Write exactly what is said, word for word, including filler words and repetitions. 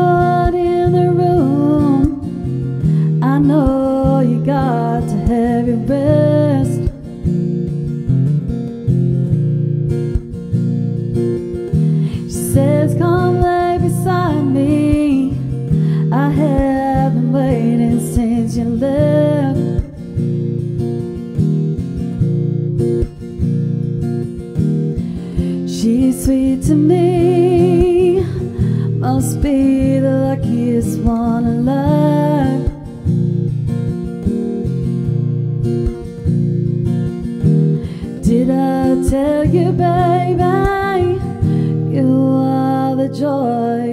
not in the room, I know you got to have your rest. She says, come lay beside me, I have been waiting since you left. She's sweet to me, must be the luckiest one alive. Did I tell you, baby, you are the joy